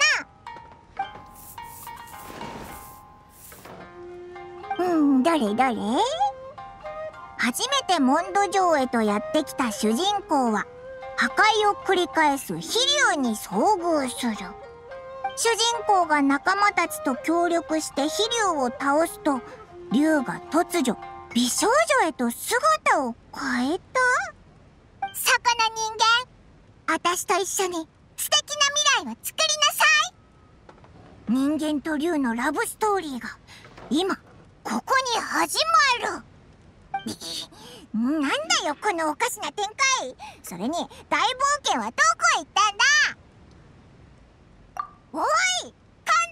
うん、どれどれ？初めてモンド上へとやってきた主人公は破壊を繰り返す飛竜に遭遇する。主人公が仲間たちと協力して飛竜を倒すと、竜が突如美少女へと姿を変えた。魚人間、あたしと一緒に素敵な未来を作りなさい。人間と竜のラブストーリーが今ここに始まる。なんだよこのおかしな展開。それに大冒険はどこへ行ったんだ？おい、完全に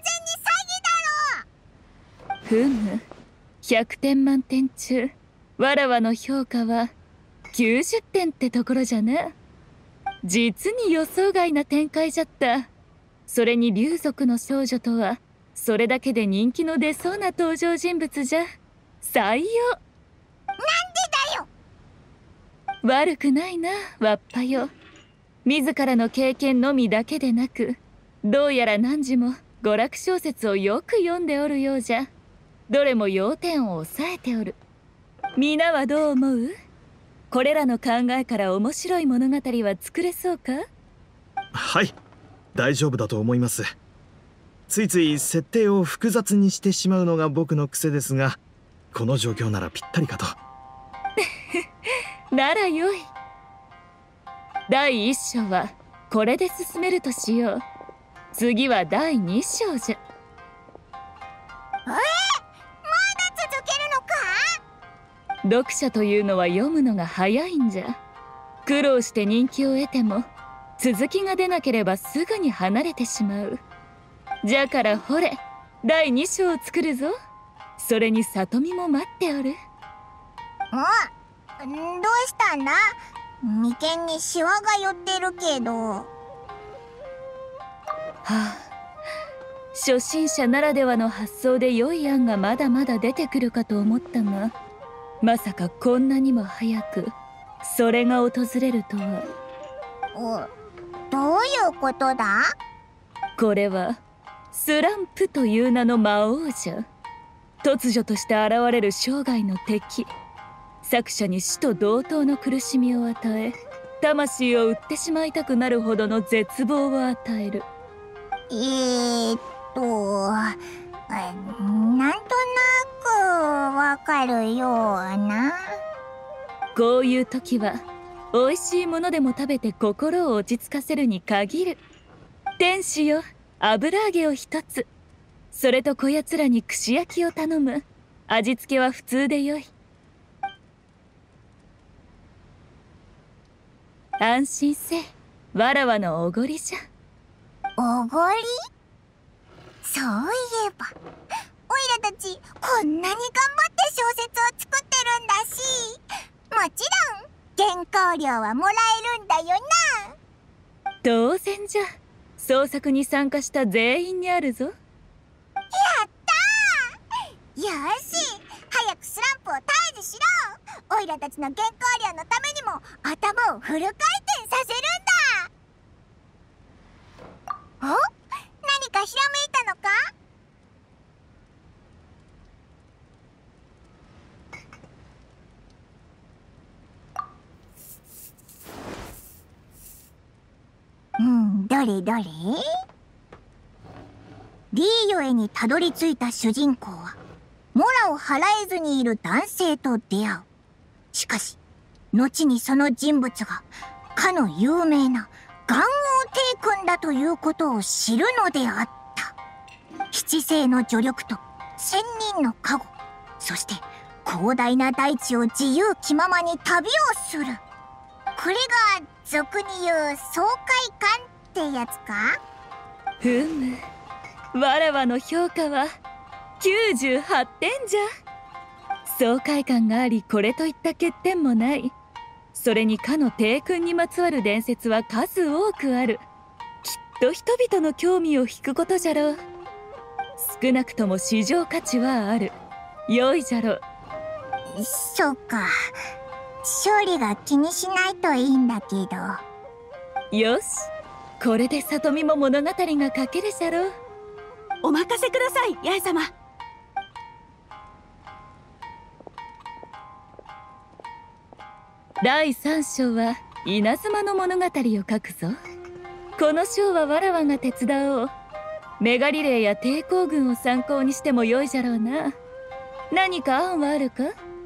詐欺だろ。 ふむ、ひゃくてん満点中わらわの評価はきゅうじゅってんってところじゃな。実に予想外な展開じゃった。それに竜族の少女とはそれだけで人気の出そうな登場人物じゃ。採用。 なんでだよ。 悪くないな、わっぱよ。自らの経験のみだけでなく、どうやら汝も娯楽小説をよく読んでおるようじゃ。どれも要点を抑えておる。皆はどう思う？これらの考えから面白い物語は作れそうか？ はい、大丈夫だと思います。ついつい設定を複雑にしてしまうのが僕の癖ですが、この状況ならぴったりかと。 ならよい。だいいっ章はこれで進めるとしよう。次はだいに章じゃ。 えー、まだ続けるのか？ 読者というのは読むのが早いんじゃ。苦労して人気を得ても続きが出なければすぐに離れてしまう。じゃからほれ、だいに章を作るぞ。それに里見も待っておる。 うん、どうしたんだ？眉間にシワが寄ってるけど。はあ、初心者ならではの発想で良い案がまだまだ出てくるかと思ったが、まさかこんなにも早くそれが訪れるとは。 お、どういうことだ？ これはスランプという名の魔王じゃ。突如として現れる生涯の敵。作者に死と同等の苦しみを与え、魂を売ってしまいたくなるほどの絶望を与える。 えーっとなんとなくわかるような。 こういう時は美味しいものでも食べて心を落ち着かせるに限る。天使よ、油揚げを一つ。それとこやつらに串焼きを頼む。味付けは普通でよい。 安心せい。わらわのおごりじゃ。 おごり？そういえばオイラたちこんなに頑張って小説を作ってるんだし、もちろん原稿料はもらえるんだよな。 当然じゃ。創作に参加した全員にあるぞ。 やったー。よし、早くスランプを退治しろ。オイラたちの原稿料のためにも頭をフル回転させるんだ。お？何かひらめいたのか？うん、どれどれ？リーヨエにたどり着いた主人公はモラを払えずにいる男性と出会う。しかし後にその人物がかの有名な元王帝君だということを知るのであった。七星の助力と千人の加護、そして広大な大地を自由気ままに旅をする。これが俗に言う爽快感ってやつか？ ふむ、わらわの評価はきゅうじゅうはってんじゃ。爽快感があり、これといった欠点もない。それにかの帝君にまつわる伝説は数多くある。きっと人々の興味を引くことじゃろう。少なくとも市場価値はある。良いじゃろう。 そうか、勝利が気にしないといいんだけど。 よし、これで里見も物語が書けるじゃろう。 お任せください、八重様。 だいさん章は稲妻の物語を書くぞ。この章はわらわが手伝おう。メガリレーや抵抗軍を参考にしてもよいじゃろうな。何か案はあるか？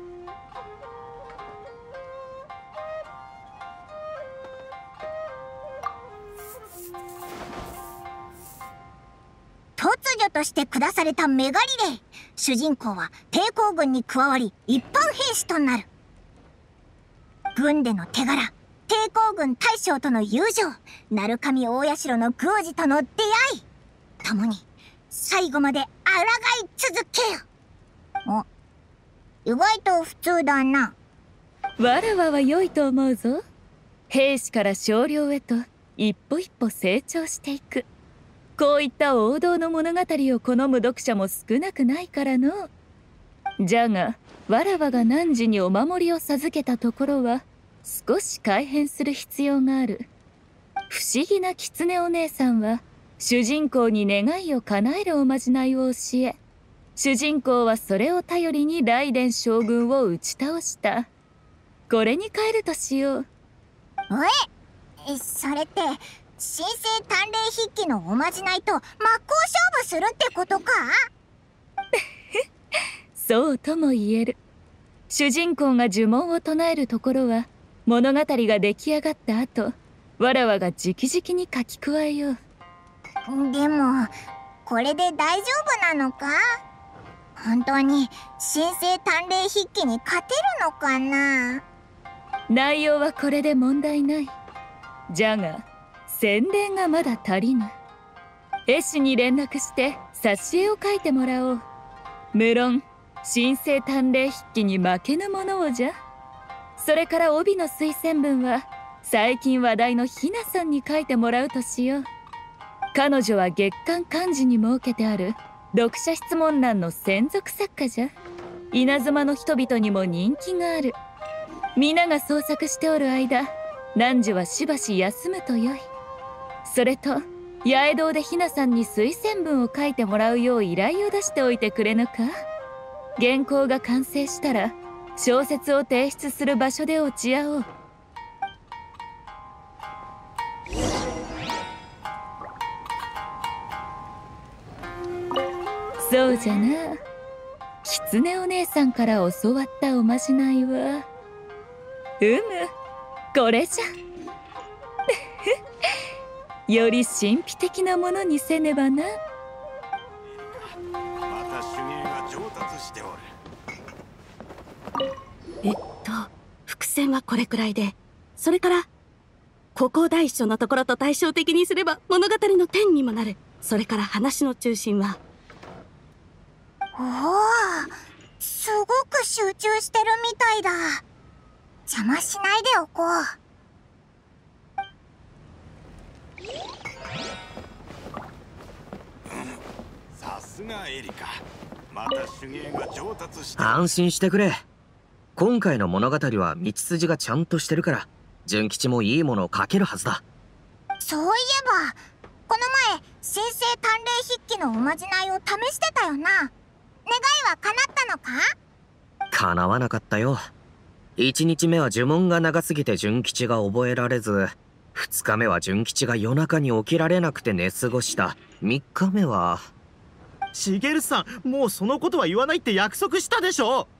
突如として下されたメガリレー。主人公は抵抗軍に加わり一般兵士となる。軍での手柄、抵抗軍大将との友情、鳴神大社の宮司との出会い、共に最後まで抗い続けよ。お、意外と普通だな。 わらわは良いと思うぞ。兵士から将領へと一歩一歩成長していく。こういった王道の物語を好む読者も少なくないからの。じゃがわらわが汝にお守りを授けたところは少し改変する必要がある。不思議な狐お姉さんは主人公に願いを叶えるおまじないを教え、主人公はそれを頼りに雷電将軍を打ち倒した。これに変えるとしよう。 え、それって神聖鍛錬筆記のおまじないと真っ向勝負するってことか？ そうとも言える。主人公が呪文を唱えるところは物語が出来上がった後、わらわが直々に書き加えよう。 でもこれで大丈夫なのか？本当に神聖鍛錬筆記に勝てるのかな？ 内容はこれで問題ない。じゃが宣伝がまだ足りぬ。絵師に連絡して挿絵を描いてもらおう。無論神聖鍛錬筆記に負けぬものをじゃ。それから帯の推薦文は最近話題のひなさんに書いてもらうとしよう。彼女は月刊漢字に設けてある読者質問欄の専属作家じゃ。稲妻の人々にも人気がある。皆が創作しておる間、汝はしばし休むとよい。それと八重堂でひなさんに推薦文を書いてもらうよう依頼を出しておいてくれぬか？原稿が完成したら小説を提出する場所で落ち合おう。そうじゃな。狐お姉さんから教わったおまじないはうむこれじゃ。より神秘的なものにせねばな。 また手芸が上達しておる。 えっと伏線はこれくらいで、それからここ第一章のところと対照的にすれば物語の点にもなる。それから話の中心は、 おお、すごく集中してるみたいだ。邪魔しないでおこう。 さすがエリカ、また手芸が上達して。 安心してくれ。今回の物語は道筋がちゃんとしてるから、純吉もいいものを書けるはずだ。 そういえばこの前神聖鍛錬筆記のおまじないを試してたよな。願いは叶ったのか？ 叶わなかったよ。一日目は呪文が長すぎて純吉が覚えられず、二日目は純吉が夜中に起きられなくて寝過ごした。三日目はしげるさん、もうそのことは言わないって約束したでしょ。